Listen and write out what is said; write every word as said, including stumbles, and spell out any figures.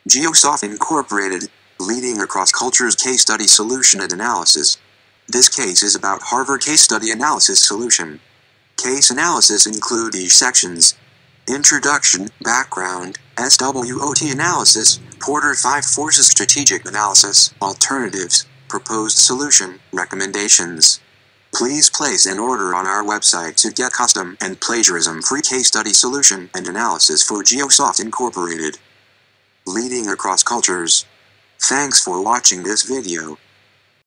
Geosoft Incorporated, leading across cultures case study solution and analysis. This case is about Harvard case study analysis solution. Case analysis include these sections: Introduction, Background, SWOT analysis, Porter five forces strategic analysis, alternatives, proposed solution, recommendations. Please place an order on our website to get custom and plagiarism-free case study solution and analysis for Geosoft Incorporated. Leading across cultures. Thanks for watching this video.